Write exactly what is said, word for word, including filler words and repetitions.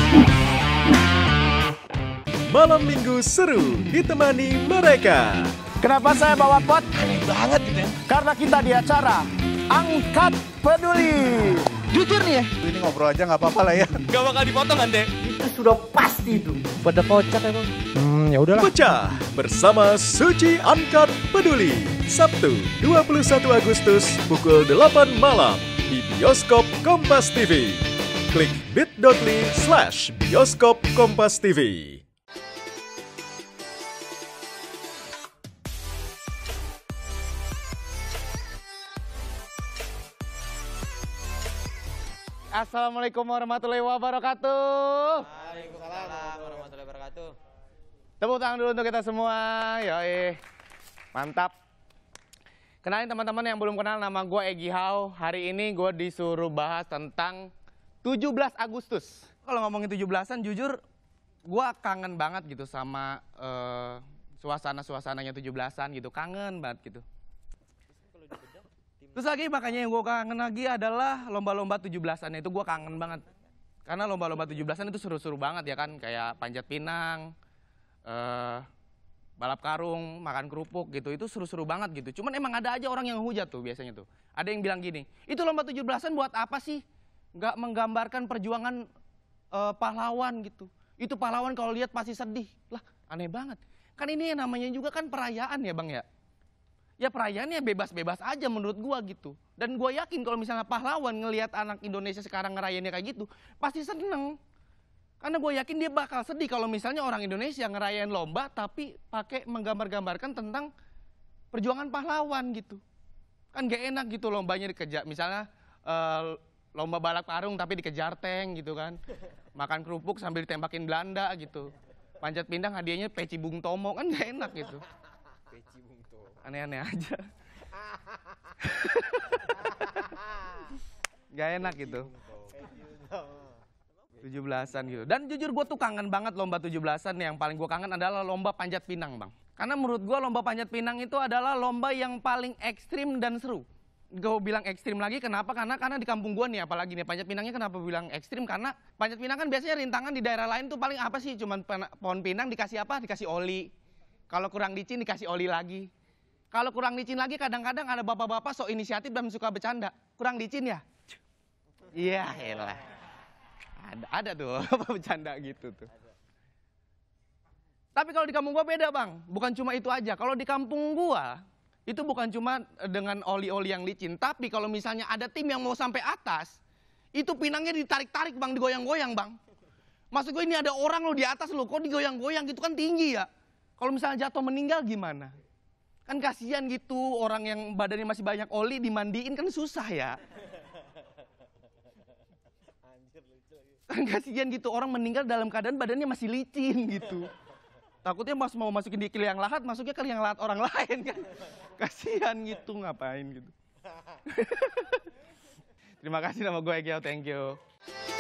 Malam Minggu seru ditemani mereka. Kenapa saya bawa pot? Aneh banget gitu ya. Karena kita di acara Angkat Peduli. Jujur nih ya. Ini ngobrol aja nggak apa-apa lah ya. Gak bakal dipotong kan, Dek? Itu sudah pasti itu. Pada kocak emang. Hmm, ya udahlah. Pecah bersama Suci Angkat Peduli. Sabtu dua puluh satu Agustus pukul delapan malam di bioskop Kompas T V. Klik bit.ly slash bioskop Kompas T V. Assalamualaikum warahmatullahi wabarakatuh. Waalaikumsalam warahmatullahi wabarakatuh. Tepuk tangan dulu untuk kita semua. Yoi. Mantap. Kenalin teman-teman yang belum kenal, nama gue Egy Hau. Hari ini gue disuruh bahas tentang tujuh belas Agustus. Kalau ngomongin tujuh belasan, jujur gue kangen banget gitu sama uh, suasana-suasananya tujuh belasan gitu. Kangen banget gitu. Terus lagi makanya yang gue kangen lagi adalah lomba-lomba tujuh belasan itu gue kangen banget. Karena lomba-lomba tujuh belasan itu seru-seru banget ya kan. Kayak panjat pinang, uh, balap karung, makan kerupuk gitu. Itu seru-seru banget gitu. Cuman emang ada aja orang yang hujat tuh biasanya tuh. Ada yang bilang gini, itu lomba tujuh belasan buat apa sih? Nggak menggambarkan perjuangan uh, pahlawan gitu. Itu pahlawan kalau lihat pasti sedih. Lah aneh banget. Kan ini namanya juga kan perayaan ya bang ya. Ya perayaannya bebas-bebas aja menurut gua gitu. Dan gua yakin kalau misalnya pahlawan ngelihat anak Indonesia sekarang ngerayainnya kayak gitu, pasti seneng. Karena gua yakin dia bakal sedih kalau misalnya orang Indonesia ngerayain lomba tapi pakai menggambar-gambarkan tentang perjuangan pahlawan gitu. Kan gak enak gitu lombanya dikejar. Misalnya uh, lomba balap karung tapi dikejar tank gitu kan. Makan kerupuk sambil ditembakin Belanda gitu. Panjat pinang hadiahnya peci Bung Tomo, kan gak enak gitu. Aneh-aneh aja. Gak enak gitu. tujuh belasan gitu. Dan jujur gue tuh kangen banget lomba tujuh belasan. Yang paling gue kangen adalah lomba panjat pinang bang. Karena menurut gue lomba panjat pinang itu adalah lomba yang paling ekstrim dan seru. Gue bilang ekstrim lagi kenapa? Karena karena di kampung gue nih apalagi nih panjat pinangnya kenapa bilang ekstrim? Karena panjat pinang kan biasanya rintangan di daerah lain tuh paling apa sih? Cuman pohon pinang dikasih apa? Dikasih oli. Kalau kurang licin dikasih oli lagi. Kalau kurang licin lagi kadang-kadang ada bapak-bapak sok inisiatif dan suka bercanda. Kurang licin ya? Iya, elah. Ada, ada tuh bercanda gitu tuh. Tapi kalau di kampung gua beda bang. Bukan cuma itu aja. Kalau di kampung gua itu bukan cuma dengan oli-oli yang licin. Tapi kalau misalnya ada tim yang mau sampai atas, itu pinangnya ditarik-tarik bang, digoyang-goyang bang. Maksud gue ini ada orang lo di atas lo, kok digoyang-goyang gitu kan tinggi ya. Kalau misalnya jatuh meninggal gimana? Kan kasihan gitu orang yang badannya masih banyak oli dimandiin kan susah ya. Kan kasihan gitu orang meninggal dalam keadaan badannya masih licin gitu. Takutnya mas mau masukin di liang lahat, masuknya ke liang lahat orang lain kan. Kasihan gitu ngapain gitu. Terima kasih nama gue Egy Hau, thank you.